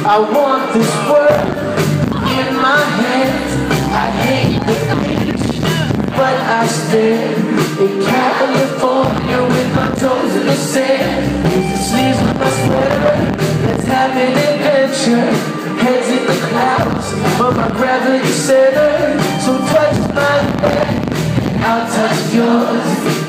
I want this world in my hands. I hate the beach, but I stand in California with my toes in the sand. Use the sleeves of my sweater. Let's have an adventure. Heads in the clouds, but my gravity center. So touch my head, I'll touch yours.